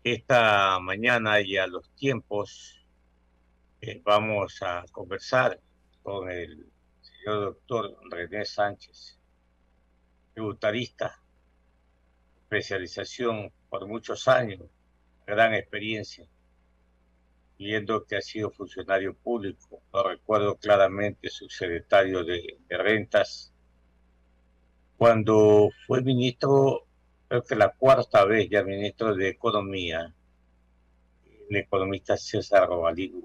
Esta mañana y a los tiempos vamos a conversar con el señor doctor René Sánchez, tributarista, especialización por muchos años, gran experiencia, viendo que ha sido funcionario público, lo recuerdo claramente, subsecretario de Rentas, cuando fue ministro, creo que la cuarta vez ya ministro de Economía, el economista César Robalino.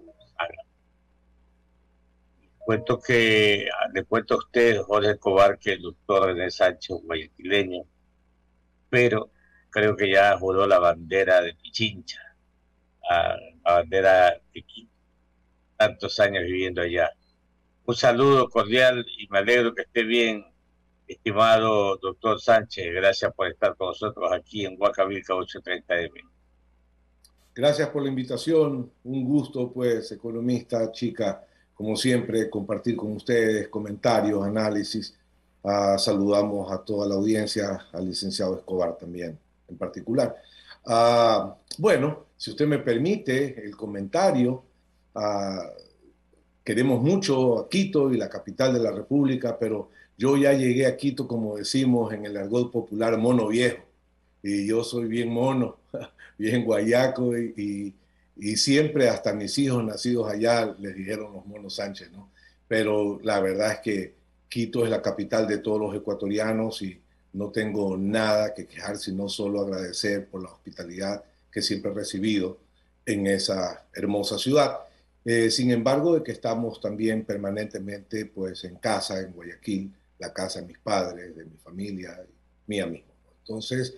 Le cuento a usted, Jorge Escobar, que el doctor René Sánchez es guayaquileño, pero creo que ya juró la bandera de Pichincha, la bandera de Quito, tantos años viviendo allá. Un saludo cordial y me alegro que esté bien, estimado doctor Sánchez. Gracias por estar con nosotros aquí en Huacavilca 830M. Gracias por la invitación. Un gusto, pues, economista, chica, como siempre, compartir con ustedes comentarios, análisis. Saludamos a toda la audiencia, al licenciado Escobar también, en particular. Bueno, si usted me permite el comentario, ah, queremos mucho a Quito y la capital de la República, pero yo ya llegué a Quito, como decimos en el argot popular, mono viejo. Y yo soy bien mono, bien guayaco y siempre hasta mis hijos nacidos allá les dijeron los monos Sánchez, ¿no? Pero la verdad es que Quito es la capital de todos los ecuatorianos y no tengo nada que quejar, sino solo agradecer por la hospitalidad que siempre he recibido en esa hermosa ciudad. Sin embargo, de que estamos también permanentemente pues en casa, en Guayaquil, la casa de mis padres, de mi familia, mía mismo. Entonces,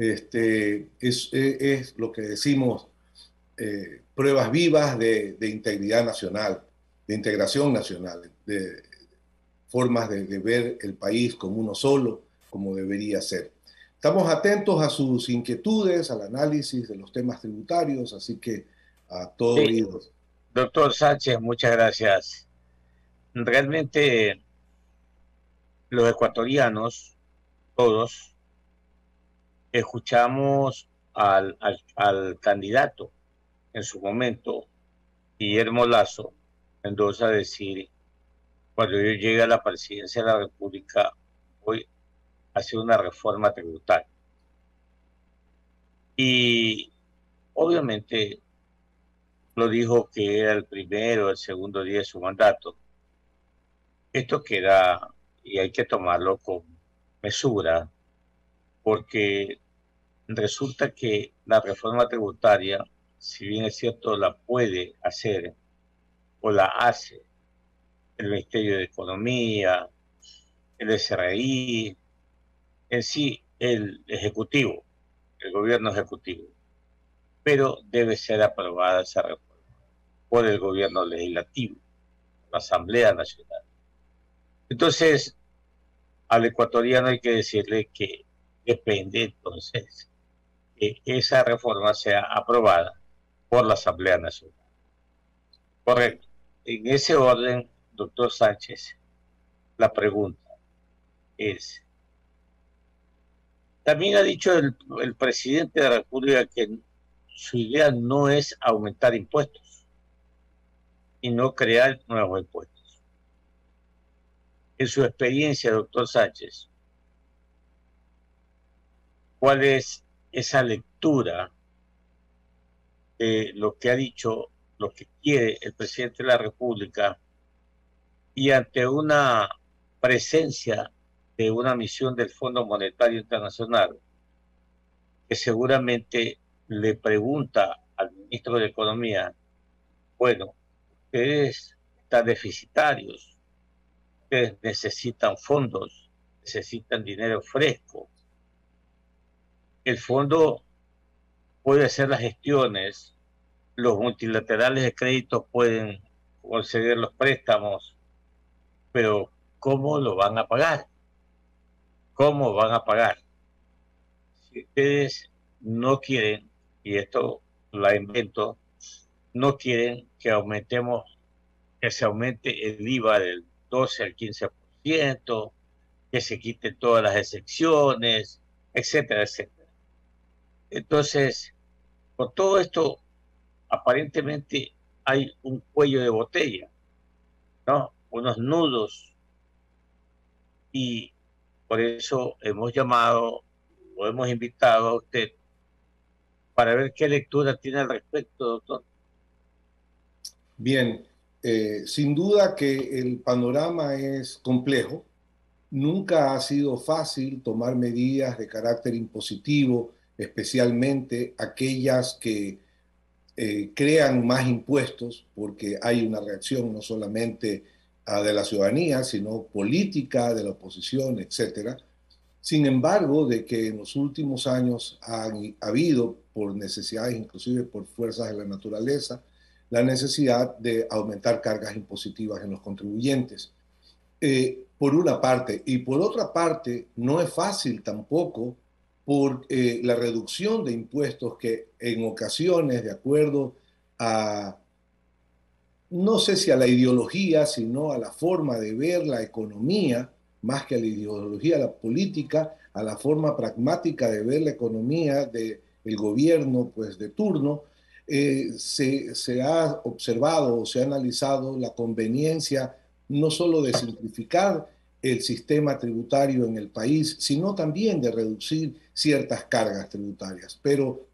es lo que decimos, pruebas vivas de integridad nacional, de integración nacional, de formas de ver el país como uno solo, como debería ser. Estamos atentos a sus inquietudes, al análisis de los temas tributarios, así que a todo Sí, oídos. doctor Sánchez, muchas gracias. Realmente los ecuatorianos, todos, escuchamos al candidato en su momento, Guillermo Lasso, Mendoza, decir: cuando yo llegue a la presidencia de la República, voy a hacer una reforma tributaria. Y obviamente lo dijo que era el primero o el segundo día de su mandato. Esto queda, y hay que tomarlo con mesura, porque resulta que la reforma tributaria, si bien es cierto, la puede hacer o la hace el Ministerio de Economía, el SRI, en sí el Ejecutivo, el gobierno ejecutivo, pero debe ser aprobada esa reforma por el gobierno legislativo, la Asamblea Nacional. Entonces, al ecuatoriano hay que decirle que depende entonces que esa reforma sea aprobada por la Asamblea Nacional. Correcto. En ese orden, doctor Sánchez, la pregunta es, también ha dicho el presidente de la República que su idea no es aumentar impuestos y no crear nuevos impuestos. En su experiencia, doctor Sánchez, ¿cuál es esa lectura de lo que ha dicho, lo que quiere el presidente de la República, y ante una presencia de una misión del Fondo Monetario Internacional que seguramente le pregunta al ministro de Economía: bueno, ustedes están deficitarios, ustedes necesitan fondos, necesitan dinero fresco, el fondo puede hacer las gestiones, los multilaterales de crédito pueden conceder los préstamos, pero ¿cómo lo van a pagar? ¿Cómo van a pagar? Si ustedes no quieren, y esto la invento, no quieren que se aumente el IVA del 12 al 15%, que se quiten todas las excepciones, etcétera, etcétera. Entonces, con todo esto, aparentemente hay un cuello de botella, ¿no? Unos nudos, y por eso hemos llamado o hemos invitado a usted para ver qué lectura tiene al respecto, doctor. Bien, sin duda que el panorama es complejo. Nunca ha sido fácil tomar medidas de carácter impositivo, especialmente aquellas que crean más impuestos, porque hay una reacción no solamente de la ciudadanía, sino política, de la oposición, etcétera. Sin embargo, de que en los últimos años ha habido, por necesidades, inclusive por fuerzas de la naturaleza, la necesidad de aumentar cargas impositivas en los contribuyentes. Por una parte. Y por otra parte, no es fácil tampoco por la reducción de impuestos que en ocasiones, de acuerdo a, no sé si a la ideología, sino a la forma de ver la economía, más que a la ideología, a la política, a la forma pragmática de ver la economía del gobierno pues, de turno, se ha observado o se ha analizado la conveniencia no solo de simplificar el sistema tributario en el país, sino también de reducir ciertas cargas tributarias. Pero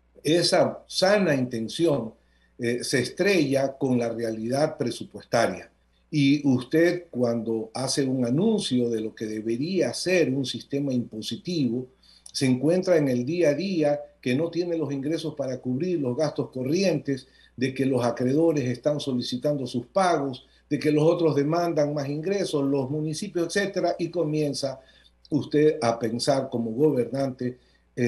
esa sana intención se estrella con la realidad presupuestaria. Y usted cuando hace un anuncio de lo que debería ser un sistema impositivo, se encuentra en el día a día que no tiene los ingresos para cubrir los gastos corrientes, de que los acreedores están solicitando sus pagos, de que los otros demandan más ingresos, los municipios, etcétera, y comienza usted a pensar como gobernante,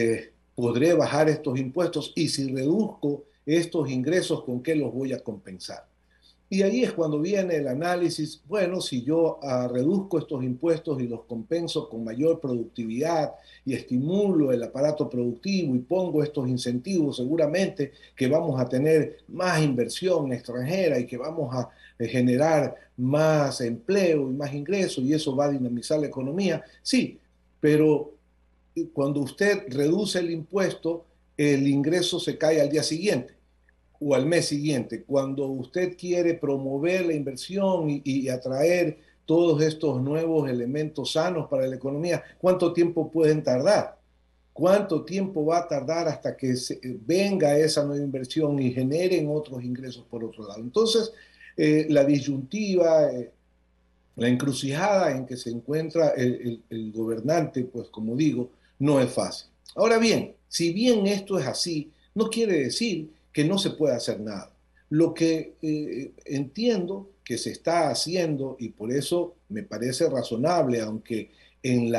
podré bajar estos impuestos y si reduzco estos ingresos, ¿con qué los voy a compensar? Y ahí es cuando viene el análisis, bueno, si yo reduzco estos impuestos y los compenso con mayor productividad y estimulo el aparato productivo y pongo estos incentivos, seguramente que vamos a tener más inversión extranjera y que vamos a generar más empleo y más ingresos y eso va a dinamizar la economía. Sí, pero cuando usted reduce el impuesto, el ingreso se cae al día siguiente o al mes siguiente. Cuando usted quiere promover la inversión y atraer todos estos nuevos elementos sanos para la economía, ¿cuánto tiempo pueden tardar? ¿Cuánto tiempo va a tardar hasta que venga esa nueva inversión y generen otros ingresos por otro lado? Entonces, la disyuntiva, la encrucijada en que se encuentra el gobernante, pues como digo, no es fácil. Ahora bien, si bien esto es así, no quiere decir que no se pueda hacer nada. Lo que entiendo que se está haciendo, y por eso me parece razonable, aunque en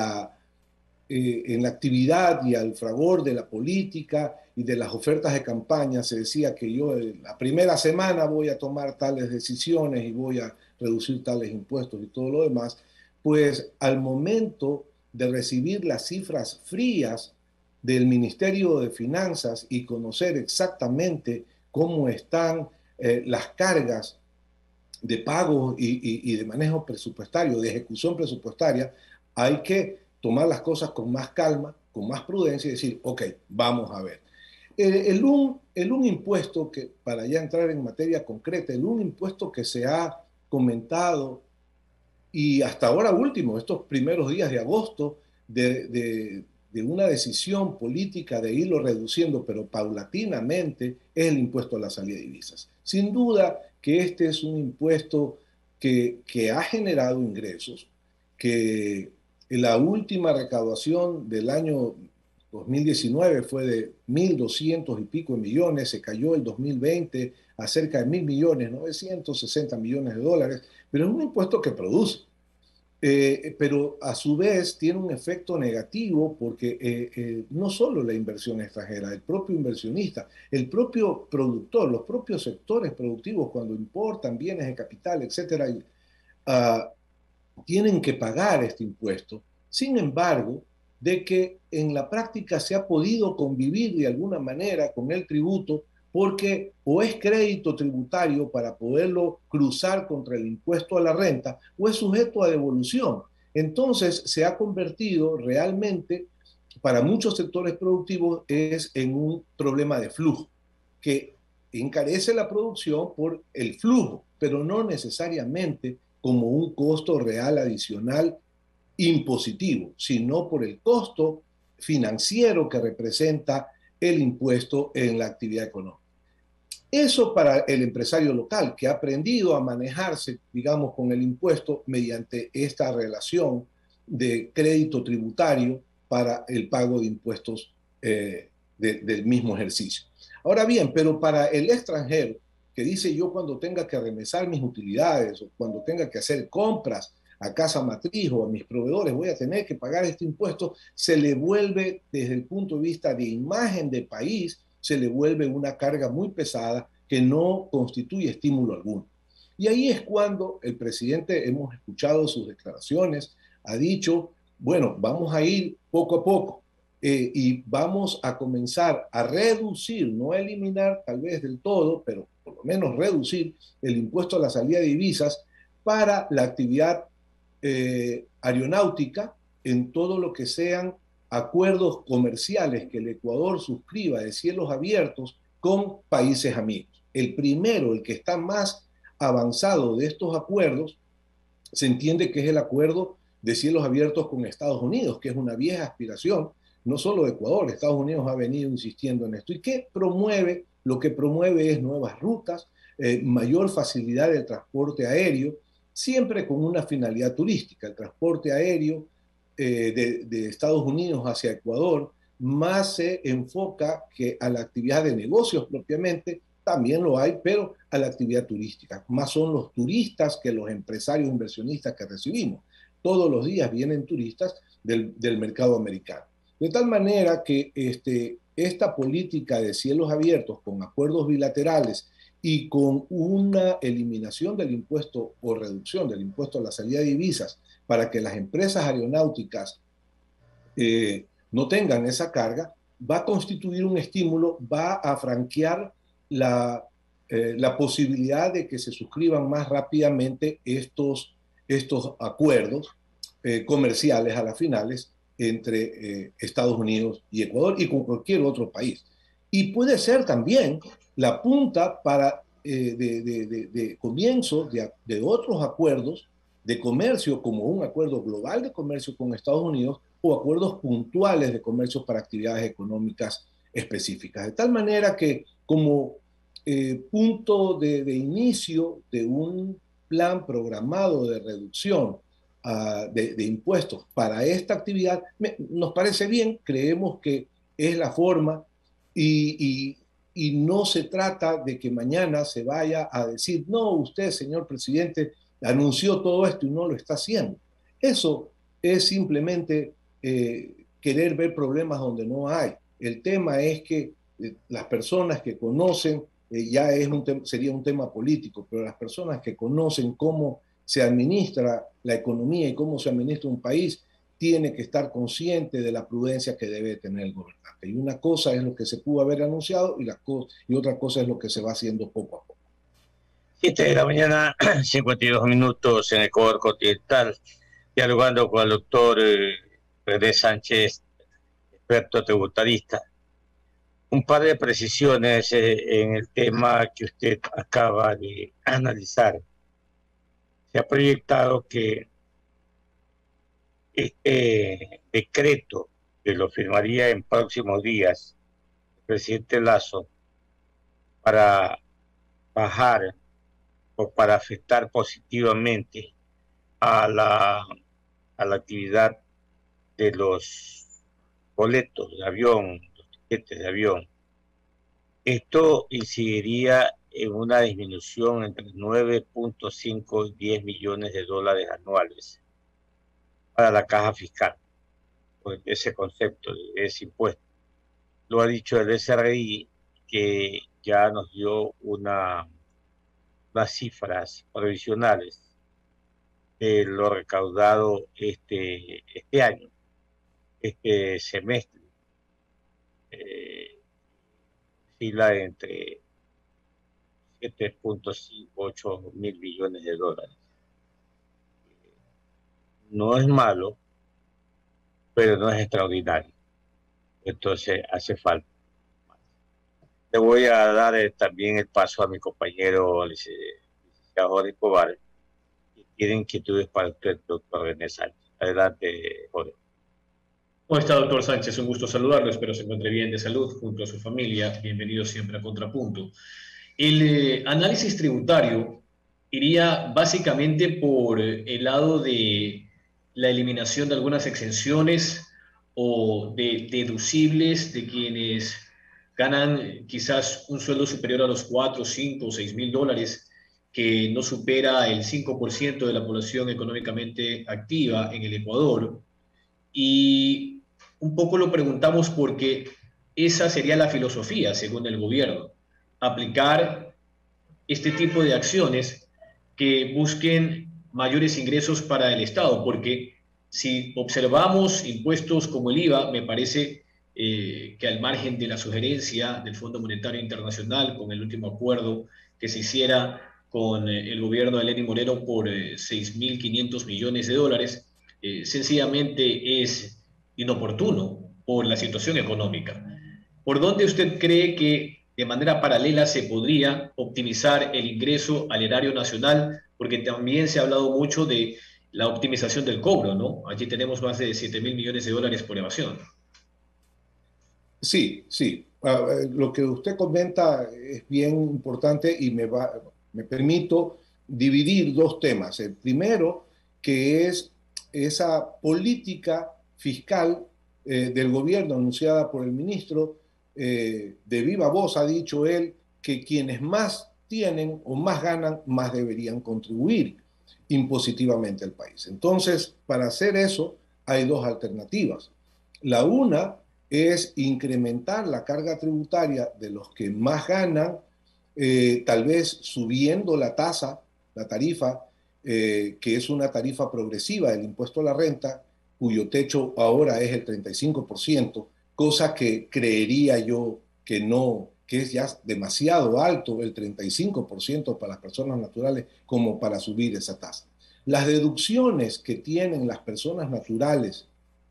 en la actividad y al fragor de la política y de las ofertas de campaña se decía que yo la primera semana voy a tomar tales decisiones y voy a reducir tales impuestos y todo lo demás, pues al momento de recibir las cifras frías del Ministerio de Finanzas y conocer exactamente cómo están las cargas de pago y de manejo presupuestario, de ejecución presupuestaria, hay que tomar las cosas con más calma, con más prudencia y decir, ok, vamos a ver. Un impuesto que, para ya entrar en materia concreta, un impuesto que se ha comentado y hasta ahora último, estos primeros días de agosto, de una decisión política de irlo reduciendo, pero paulatinamente, es el impuesto a la salida de divisas. Sin duda que este es un impuesto que ha generado ingresos, que en la última recaudación del año 2019 fue de 1.200 y pico de millones, se cayó el 2020 a cerca de 1.000 millones, 960 millones de dólares, pero es un impuesto que produce. Pero a su vez tiene un efecto negativo porque no solo la inversión extranjera, el propio inversionista, el propio productor, los propios sectores productivos cuando importan bienes de capital, etcétera, tienen que pagar este impuesto. Sin embargo, de que en la práctica se ha podido convivir de alguna manera con el tributo porque o es crédito tributario para poderlo cruzar contra el impuesto a la renta o es sujeto a devolución. Entonces se ha convertido realmente para muchos sectores productivos es en un problema de flujo, que encarece la producción por el flujo, pero no necesariamente como un costo real adicional impositivo, sino por el costo financiero que representa el impuesto en la actividad económica. Eso para el empresario local que ha aprendido a manejarse, digamos, con el impuesto mediante esta relación de crédito tributario para el pago de impuestos del mismo ejercicio. Ahora bien, pero para el extranjero que dice yo cuando tenga que remesar mis utilidades o cuando tenga que hacer compras a casa matriz o a mis proveedores, voy a tener que pagar este impuesto, se le vuelve desde el punto de vista de imagen de país, se le vuelve una carga muy pesada que no constituye estímulo alguno. Y ahí es cuando el presidente, hemos escuchado sus declaraciones, ha dicho, bueno, vamos a ir poco a poco y vamos a comenzar a reducir, no a eliminar tal vez del todo, pero por lo menos reducir el impuesto a la salida de divisas para la actividad aeronáutica en todo lo que sean acuerdos comerciales que el Ecuador suscriba de cielos abiertos con países amigos. El primero, el que está más avanzado de estos acuerdos, se entiende que es el acuerdo de cielos abiertos con Estados Unidos, que es una vieja aspiración, no solo de Ecuador, Estados Unidos ha venido insistiendo en esto. ¿Y qué promueve? Lo que promueve es nuevas rutas, mayor facilidad del transporte aéreo, siempre con una finalidad turística. El transporte aéreo de Estados Unidos hacia Ecuador más se enfoca que a la actividad de negocios propiamente, también lo hay, pero a la actividad turística. Más son los turistas que los empresarios inversionistas que recibimos. Todos los días vienen turistas del mercado americano. De tal manera que esta política de cielos abiertos con acuerdos bilaterales y con una eliminación del impuesto o reducción del impuesto a la salida de divisas para que las empresas aeronáuticas no tengan esa carga, va a constituir un estímulo, va a franquear la posibilidad de que se suscriban más rápidamente estos acuerdos comerciales a las finales entre Estados Unidos y Ecuador y con cualquier otro país. Y puede ser también la punta para de comienzo de otros acuerdos de comercio, como un acuerdo global de comercio con Estados Unidos o acuerdos puntuales de comercio para actividades económicas específicas. De tal manera que como punto de inicio de un plan programado de reducción de impuestos para esta actividad, nos parece bien, creemos que es la forma y no se trata de que mañana se vaya a decir, no, usted, señor presidente, anunció todo esto y no lo está haciendo. Eso es simplemente querer ver problemas donde no hay. El tema es que las personas que conocen, ya es sería un tema político, pero las personas que conocen cómo se administra la economía y cómo se administra un país, tiene que estar consciente de la prudencia que debe tener el gobernante. Y una cosa es lo que se pudo haber anunciado y otra cosa es lo que se va haciendo poco a poco. 7 de la mañana, 52 minutos en Ecuador continental, dialogando con el doctor René Sánchez, experto tributarista. Un par de precisiones en el tema que usted acaba de analizar. Se ha proyectado que este decreto, que lo firmaría en próximos días el presidente Lasso, para bajar o para afectar positivamente a la actividad de los boletos de avión, los tiquetes de avión. Esto incidiría en una disminución entre 9.5 y 10 millones de dólares anuales para la caja fiscal, por ese concepto de ese impuesto. Lo ha dicho el SRI, que ya nos dio unas cifras provisionales de lo recaudado este año, este semestre, oscila entre 7.58 mil millones de dólares. No es malo, pero no es extraordinario. Entonces hace falta. Le voy a dar también el paso a mi compañero licenciado Jorge Escobar, que tiene inquietudes para usted, doctor René Sánchez. Adelante, Jorge. ¿Cómo está, doctor Sánchez? Un gusto saludarlo. Espero se encuentre bien de salud junto a su familia. Bienvenido siempre a Contrapunto. El análisis tributario iría básicamente por el lado de la eliminación de algunas exenciones o de deducibles de quienes ganan quizás un sueldo superior a los 4, 5 o 6 mil dólares, que no supera el 5% de la población económicamente activa en el Ecuador. Y un poco lo preguntamos porque esa sería la filosofía, según el gobierno, aplicar este tipo de acciones que busquen mayores ingresos para el Estado, porque si observamos impuestos como el IVA, me parece que al margen de la sugerencia del Fondo Monetario Internacional con el último acuerdo que se hiciera con el gobierno de Lenín Moreno por 6.500 millones de dólares, sencillamente es inoportuno por la situación económica. ¿Por dónde usted cree que de manera paralela se podría optimizar el ingreso al erario nacional? Porque también se ha hablado mucho de la optimización del cobro, ¿no? Allí tenemos más de 7.000 millones de dólares por evasión. Sí, sí. Lo que usted comenta es bien importante y me permito dividir dos temas. El primero, que es esa política fiscal del gobierno anunciada por el ministro, de viva voz ha dicho él que quienes más tienen o más ganan, más deberían contribuir impositivamente al país. Entonces, para hacer eso, hay dos alternativas. La una es incrementar la carga tributaria de los que más ganan, tal vez subiendo la tasa, la tarifa, que es una tarifa progresiva del impuesto a la renta, cuyo techo ahora es el 35%, cosa que creería yo que no, que es ya demasiado alto el 35% para las personas naturales como para subir esa tasa. Las deducciones que tienen las personas naturales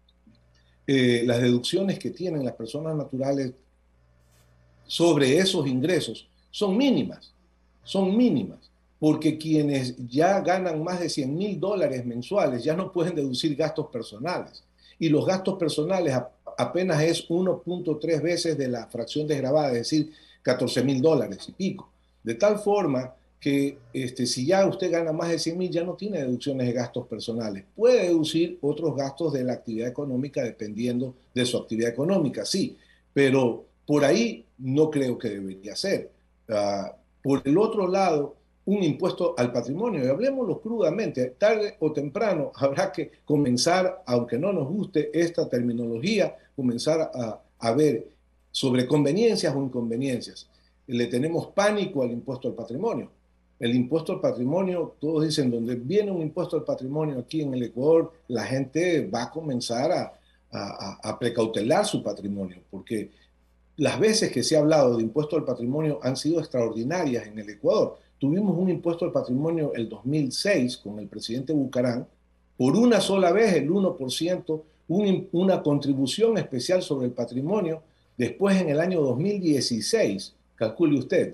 sobre esos ingresos son mínimas, porque quienes ya ganan más de 100.000 dólares mensuales ya no pueden deducir gastos personales. Y los gastos personales apenas es 1.3 veces de la fracción desgravada, es decir, 14.000 dólares y pico. De tal forma que si ya usted gana más de 100.000, ya no tiene deducciones de gastos personales. Puede deducir otros gastos de la actividad económica dependiendo de su actividad económica, sí, pero por ahí no creo que debería ser. Por el otro lado, un impuesto al patrimonio, y hablemoslo crudamente, tarde o temprano habrá que comenzar, aunque no nos guste esta terminología, comenzar a ver sobre conveniencias o inconveniencias. Le tenemos pánico al impuesto al patrimonio. El impuesto al patrimonio, todos dicen, donde viene un impuesto al patrimonio aquí en el Ecuador, la gente va a comenzar a precautelar su patrimonio, porque las veces que se ha hablado de impuesto al patrimonio han sido extraordinarias en el Ecuador. Tuvimos un impuesto al patrimonio el 2006 con el presidente Bucarán, por una sola vez el 1%, una contribución especial sobre el patrimonio. Después en el año 2016, calcule usted,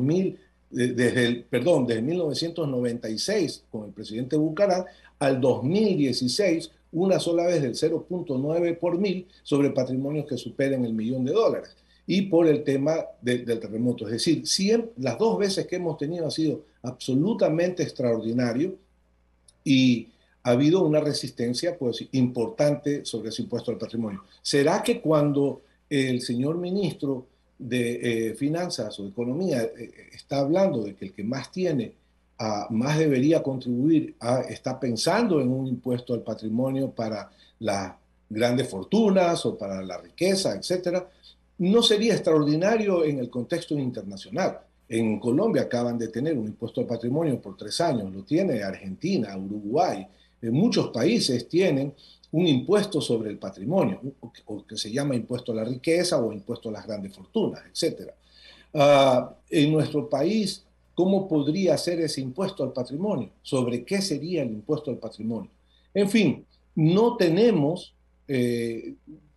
desde 1996 con el presidente Bucarán al 2016, una sola vez del 0.9 por mil sobre patrimonios que superen el $1.000.000 y por el tema del terremoto. Es decir, las dos veces que hemos tenido ha sido absolutamente extraordinario y ha habido una resistencia pues, importante sobre ese impuesto al patrimonio. ¿Será que cuando el señor ministro de Finanzas o Economía está hablando de que el que más tiene más debería contribuir, está pensando en un impuesto al patrimonio para las grandes fortunas o para la riqueza, etcétera? No sería extraordinario en el contexto internacional. En Colombia acaban de tener un impuesto al patrimonio por 3 años, lo tiene Argentina, Uruguay, muchos países tienen un impuesto sobre el patrimonio, o que se llama impuesto a la riqueza o impuesto a las grandes fortunas, etcétera. En nuestro país, ¿cómo podría ser ese impuesto al patrimonio? ¿Sobre qué sería el impuesto al patrimonio? En fin, no tenemos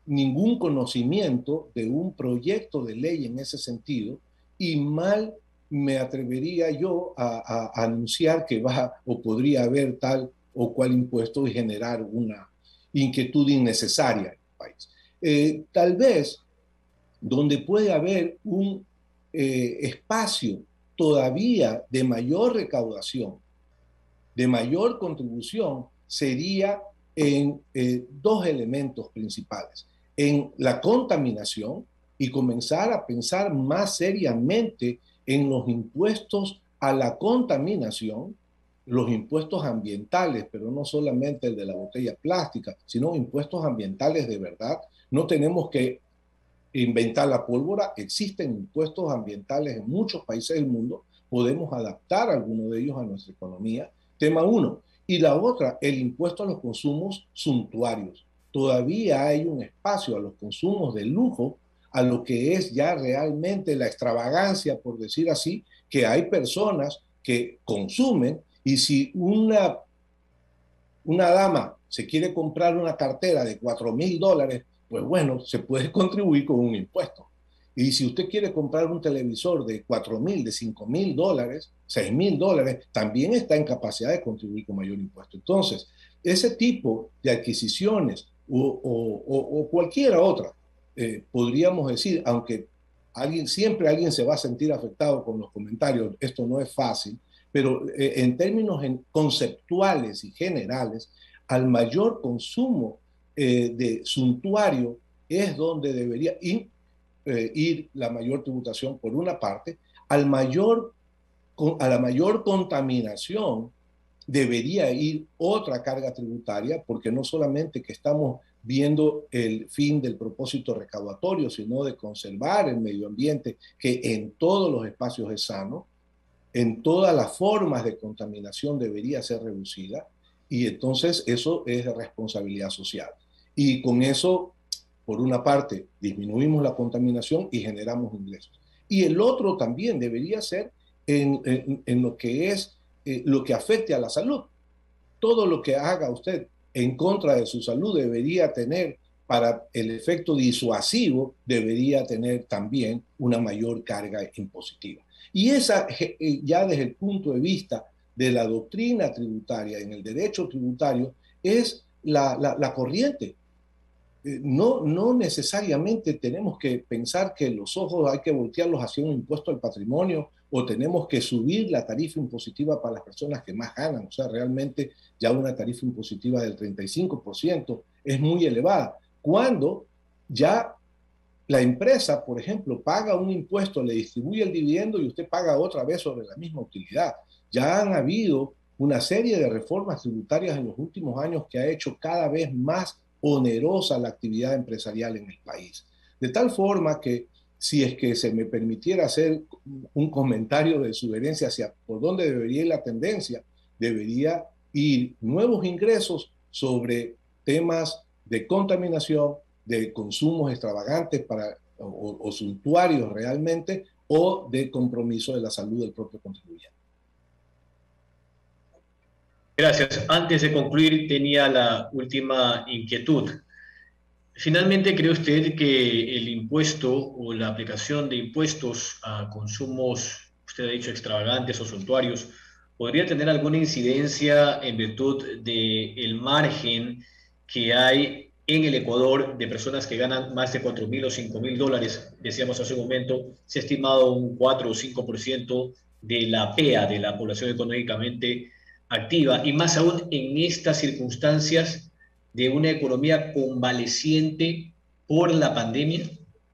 ningún conocimiento de un proyecto de ley en ese sentido, y mal me atrevería yo a anunciar que va o podría haber tal o cual impuesto y generar una inquietud innecesaria en el país. Tal vez donde puede haber un espacio todavía de mayor recaudación, de mayor contribución, sería en dos elementos principales: en la contaminación, y comenzar a pensar más seriamente en los impuestos a la contaminación, los impuestos ambientales, pero no solamente el de la botella plástica, sino impuestos ambientales de verdad. No tenemos que inventar la pólvora, existen impuestos ambientales en muchos países del mundo, podemos adaptar algunos de ellos a nuestra economía. Tema uno. Y la otra, el impuesto a los consumos suntuarios. Todavía hay un espacio a los consumos de lujo, a lo que es ya realmente la extravagancia, por decir así, que hay personas que consumen, y si una dama se quiere comprar una cartera de $4,000, pues bueno, se puede contribuir con un impuesto. Y si usted quiere comprar un televisor de $4,000, de $5,000, $6,000, también está en capacidad de contribuir con mayor impuesto. Entonces, ese tipo de adquisiciones o cualquiera otra, podríamos decir, aunque siempre alguien se va a sentir afectado con los comentarios, esto no es fácil, pero en términos conceptuales y generales, al mayor consumo de suntuario es donde debería ir la mayor tributación por una parte, a la mayor contaminación debería ir otra carga tributaria, porque no solamente que estamos viendo el fin del propósito recaudatorio, sino de conservar el medio ambiente, que en todos los espacios es sano, en todas las formas de contaminación debería ser reducida, y entonces eso es de responsabilidad social. Y con eso, por una parte, disminuimos la contaminación y generamos ingresos. Y el otro también debería ser en lo que es lo que afecte a la salud. Todo lo que haga usted en contra de su salud debería tener, para el efecto disuasivo, debería tener también una mayor carga impositiva. Y esa, ya desde el punto de vista de la doctrina tributaria, en el derecho tributario, es la corriente. No necesariamente tenemos que pensar que los ojos hay que voltearlos hacia un impuesto al patrimonio, o tenemos que subir la tarifa impositiva para las personas que más ganan. O sea, realmente ya una tarifa impositiva del 35% es muy elevada. Cuando ya la empresa, por ejemplo, paga un impuesto, le distribuye el dividendo y usted paga otra vez sobre la misma utilidad. Ya han habido una serie de reformas tributarias en los últimos años que ha hecho cada vez más onerosa la actividad empresarial en el país. De tal forma que, si es que se me permitiera hacer un comentario de sugerencia hacia por dónde debería ir la tendencia, debería ir nuevos ingresos sobre temas de contaminación, de consumos extravagantes o suntuarios realmente, o de compromiso de la salud del propio contribuyente. Gracias. Antes de concluir, tenía la última inquietud. Finalmente, ¿cree usted que el impuesto o la aplicación de impuestos a consumos, usted ha dicho extravagantes o suntuarios, podría tener alguna incidencia en virtud del margen que hay en el Ecuador de personas que ganan más de $4,000 o $5,000? Decíamos hace un momento, se ha estimado un 4 o 5% de la PEA, de la población económicamente activa, y más aún en estas circunstancias de una economía convaleciente por la pandemia?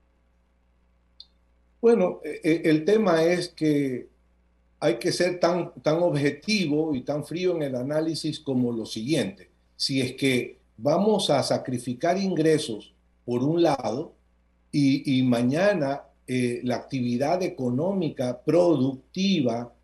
Bueno, el tema es que hay que ser tan objetivo y tan frío en el análisis como lo siguiente: si es que vamos a sacrificar ingresos por un lado, y mañana la actividad económica productiva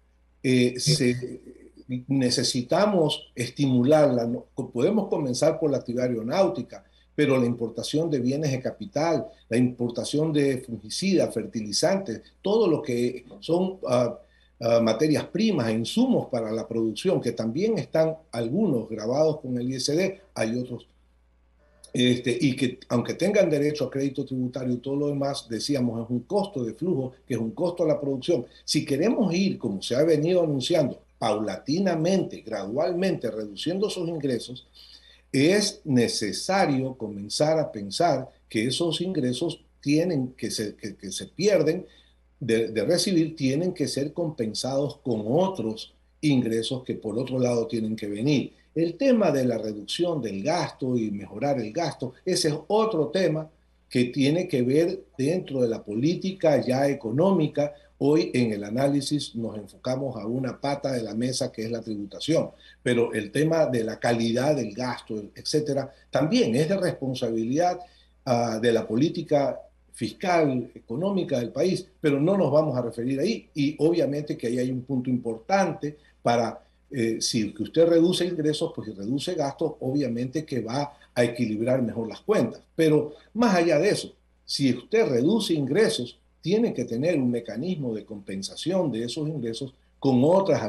necesitamos estimularla, ¿no? Podemos comenzar por la actividad aeronáutica, pero la importación de bienes de capital, la importación de fungicidas, fertilizantes, todo lo que son materias primas e insumos para la producción, que también están algunos grabados con el ISD, hay otros y que aunque tengan derecho a crédito tributario y todo lo demás, decíamos, es un costo de flujo, que es un costo a la producción. Si queremos ir, como se ha venido anunciando, paulatinamente, gradualmente, reduciendo esos ingresos, es necesario comenzar a pensar que esos ingresos tienen que se pierden de recibir, tienen que ser compensados con otros ingresos que por otro lado tienen que venir. El tema de la reducción del gasto y mejorar el gasto, ese es otro tema que tiene que ver dentro de la política ya económica. Hoy en el análisis nos enfocamos a una pata de la mesa que es la tributación, pero el tema de la calidad del gasto, etcétera, también es de responsabilidad de la política fiscal, económica del país, pero no nos vamos a referir ahí. Y obviamente que ahí hay un punto importante para, si usted reduce ingresos, pues si reduce gastos, obviamente que va a equilibrar mejor las cuentas. Pero más allá de eso, si usted reduce ingresos, tiene que tener un mecanismo de compensación de esos ingresos con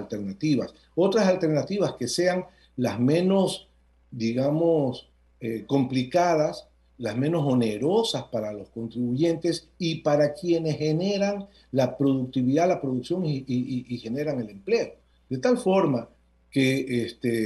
otras alternativas que sean las menos, digamos, complicadas, las menos onerosas para los contribuyentes y para quienes generan la productividad, la producción y generan el empleo. De tal forma que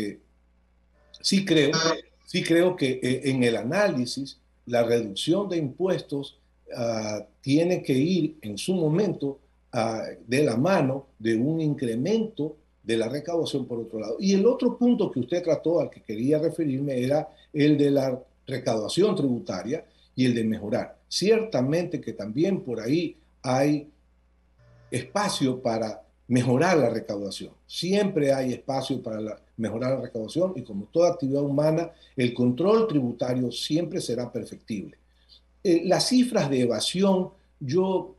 sí creo, sí creo que en el análisis la reducción de impuestos tiene que ir en su momento de la mano de un incremento de la recaudación por otro lado. Y el otro punto que usted trató, al que quería referirme, era el de la recaudación tributaria y el de mejorar. Ciertamente que también por ahí hay espacio para mejorar la recaudación. Siempre hay espacio para mejorar la recaudación y como toda actividad humana, el control tributario siempre será perfectible. Las cifras de evasión, yo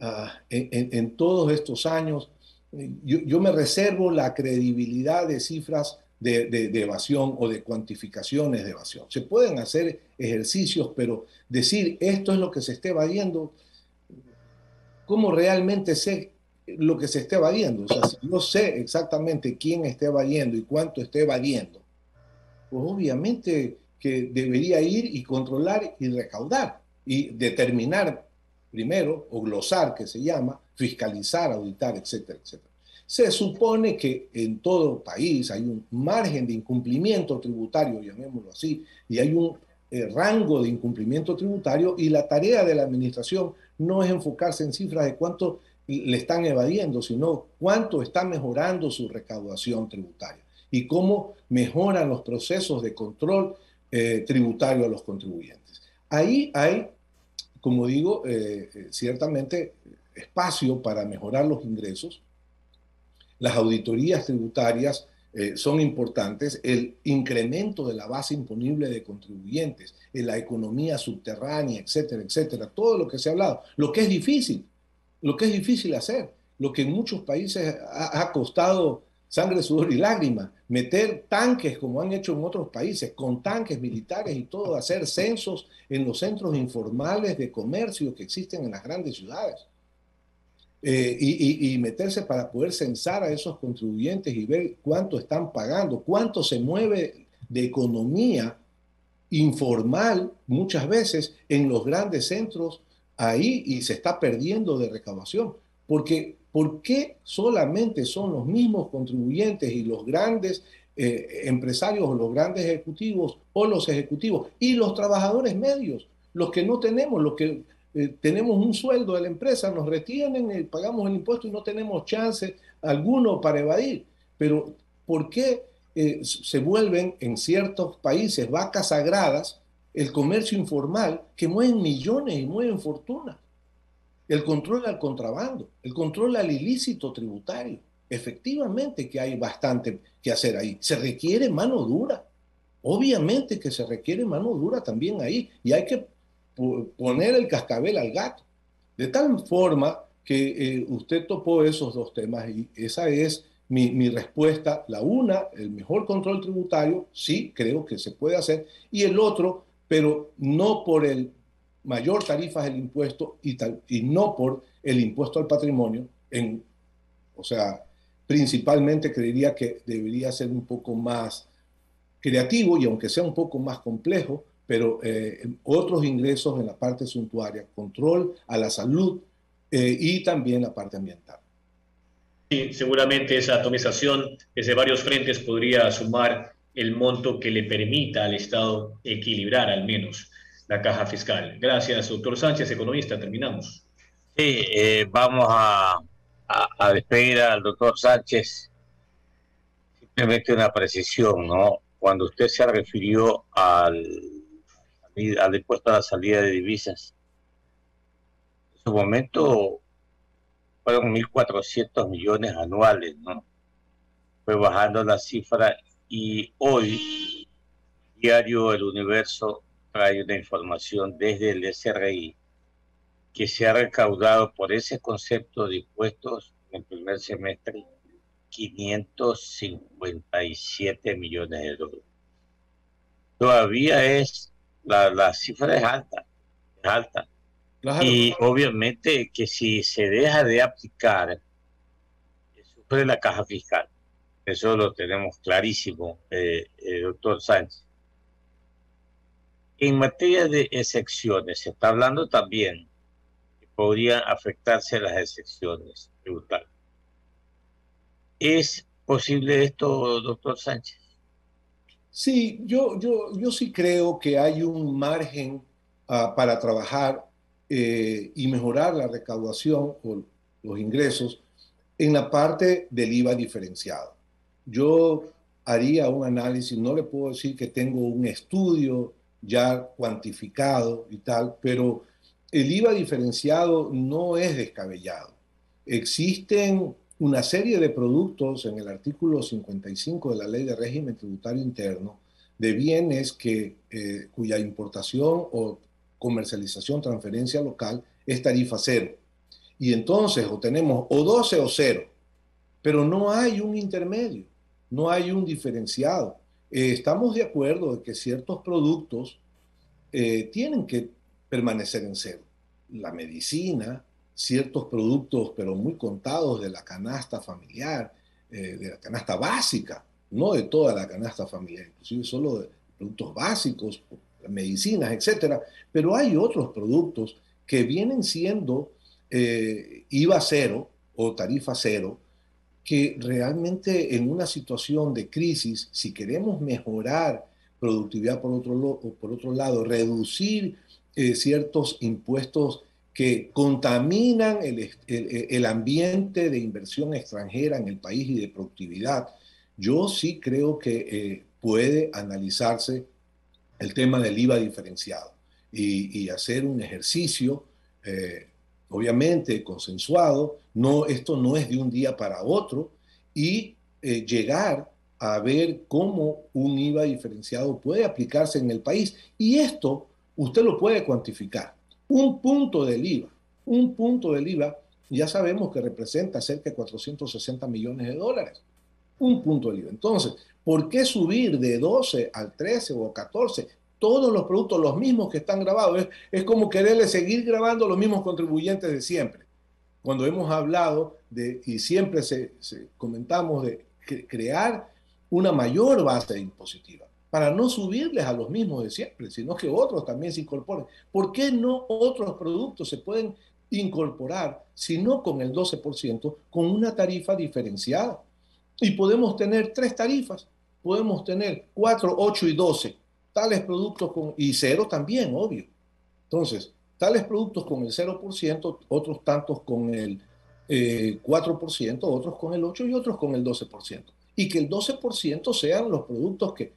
en todos estos años, yo me reservo la credibilidad de cifras de evasión o de cuantificaciones de evasión. Se pueden hacer ejercicios, pero decir esto es lo que se esté evadiendo, ¿cómo realmente sé lo que se esté evadiendo? O sea, si yo sé exactamente quién está evadiendo y cuánto está evadiendo, pues obviamente que debería ir y controlar y recaudar y determinar primero, o glosar, que se llama, fiscalizar, auditar, etcétera, etcétera. Se supone que en todo país hay un margen de incumplimiento tributario, llamémoslo así, y hay un rango de incumplimiento tributario y la tarea de la administración no es enfocarse en cifras de cuánto le están evadiendo, sino cuánto está mejorando su recaudación tributaria y cómo mejoran los procesos de control tributario a los contribuyentes. Ahí hay, como digo, ciertamente espacio para mejorar los ingresos. Las auditorías tributarias son importantes, el incremento de la base imponible de contribuyentes, en la economía subterránea, etcétera, etcétera, todo lo que se ha hablado, lo que es difícil hacer, lo que en muchos países ha costado sangre, sudor y lágrimas, meter tanques como han hecho en otros países, con tanques militares y todo, hacer censos en los centros informales de comercio que existen en las grandes ciudades. Y meterse para poder censar a esos contribuyentes y ver cuánto están pagando, cuánto se mueve de economía informal muchas veces en los grandes centros ahí y se está perdiendo de recaudación. Porque, ¿por qué solamente son los mismos contribuyentes y los grandes empresarios o los grandes ejecutivos o los ejecutivos y los trabajadores medios, los que no tenemos, los que tenemos un sueldo de la empresa, nos retienen, pagamos el impuesto y no tenemos chance alguno para evadir? Pero ¿por qué se vuelven en ciertos países vacas sagradas el comercio informal que mueven millones y mueven fortuna? El control al contrabando, el control al ilícito tributario. Efectivamente que hay bastante que hacer ahí. Se requiere mano dura. Obviamente que se requiere mano dura también ahí. Y hay que poner el cascabel al gato. De tal forma que usted topó esos dos temas y esa es mi respuesta. La una, el mejor control tributario, sí, creo que se puede hacer. Y el otro, pero no por el mayor tarifas del impuesto y no por el impuesto al patrimonio. O sea, principalmente creería que debería ser un poco más creativo y aunque sea un poco más complejo, pero otros ingresos en la parte suntuaria, control a la salud y también la parte ambiental. Sí, seguramente esa atomización desde varios frentes podría sumar el monto que le permita al Estado equilibrar al menos la caja fiscal. Gracias, doctor Sánchez, economista. Terminamos. Sí, vamos a despedir al doctor Sánchez. Simplemente una precisión, ¿no? Cuando usted se refirió al impuesto a la salida de divisas, en su momento fueron 1.400 millones anuales, ¿no? Fue bajando la cifra y hoy Diario El Universo trae una información desde el SRI que se ha recaudado por ese concepto de impuestos en el primer semestre 557 millones de dólares. Todavía la cifra es alta, es alta. Claro. Y obviamente que si se deja de aplicar, sufre la caja fiscal. Eso lo tenemos clarísimo, doctor Sánchez. En materia de excepciones, se está hablando también que podrían afectarse las excepciones tributarias. ¿Es posible esto, doctor Sánchez? Sí, yo sí creo que hay un margen para trabajar y mejorar la recaudación o los ingresos en la parte del IVA diferenciado. Yo haría un análisis, no le puedo decir que tengo un estudio ya cuantificado y tal, pero el IVA diferenciado no es descabellado. Existen una serie de productos en el artículo 55 de la Ley de Régimen Tributario Interno de bienes cuya importación o comercialización, transferencia local es tarifa cero. Y entonces o tenemos o 12 o 0, pero no hay un intermedio, no hay un diferenciado. Estamos de acuerdo de que ciertos productos tienen que permanecer en cero. La medicina, ciertos productos, pero muy contados de la canasta familiar, de la canasta básica, no de toda la canasta familiar, inclusive solo de productos básicos, medicinas, etcétera. Pero hay otros productos que vienen siendo IVA cero o tarifa cero, que realmente en una situación de crisis, si queremos mejorar productividad por otro lado, reducir ciertos impuestos que contaminan el ambiente de inversión extranjera en el país y de productividad, yo sí creo que puede analizarse el tema del IVA diferenciado y hacer un ejercicio, obviamente consensuado, esto no es de un día para otro, y llegar a ver cómo un IVA diferenciado puede aplicarse en el país. Y esto usted lo puede cuantificar. Un punto del IVA, ya sabemos que representa cerca de 460 millones de dólares. Un punto del IVA. Entonces, ¿por qué subir de 12 al 13 o 14? Todos los productos, los mismos que están grabados. Es como quererle seguir grabando los mismos contribuyentes de siempre. Cuando hemos hablado y siempre comentamos de crear una mayor base impositiva, para no subirles a los mismos de siempre, sino que otros también se incorporen. ¿Por qué no otros productos se pueden incorporar, si no con el 12%, con una tarifa diferenciada? Y podemos tener 3 tarifas, podemos tener 4, 8 y 12, tales productos y 0 también, obvio. Entonces, tales productos con el 0%, otros tantos con el 4%, otros con el 8% y otros con el 12%. Y que el 12% sean los productos que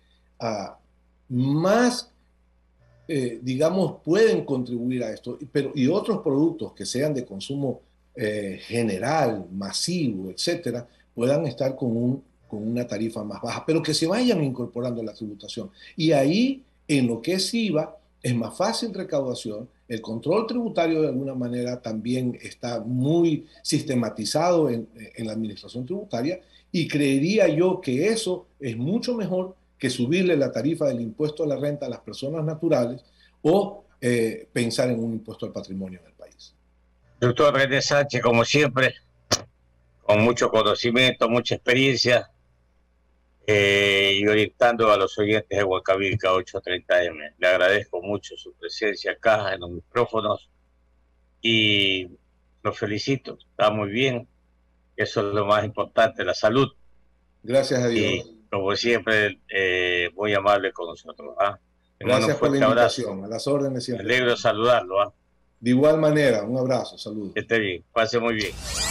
más, digamos, pueden contribuir a esto, y otros productos que sean de consumo general, masivo, etcétera, puedan estar con una tarifa más baja, pero que se vayan incorporando a la tributación. Y ahí, en lo que es IVA, es más fácil recaudación, el control tributario de alguna manera también está muy sistematizado en la administración tributaria, y creería yo que eso es mucho mejor que subirle la tarifa del impuesto a la renta a las personas naturales o pensar en un impuesto al patrimonio en el país. Doctor René Sánchez, como siempre, con mucho conocimiento, mucha experiencia, y orientando a los oyentes de Huancavelica 830M. Le agradezco mucho su presencia acá en los micrófonos y lo felicito. Está muy bien. Eso es lo más importante, la salud. Gracias a Dios. Y como siempre, muy amable con nosotros. Gracias por la invitación. Abrazo. A las órdenes siempre. Me alegro de saludarlo. De igual manera, un abrazo, saludos. Que esté bien, pase muy bien.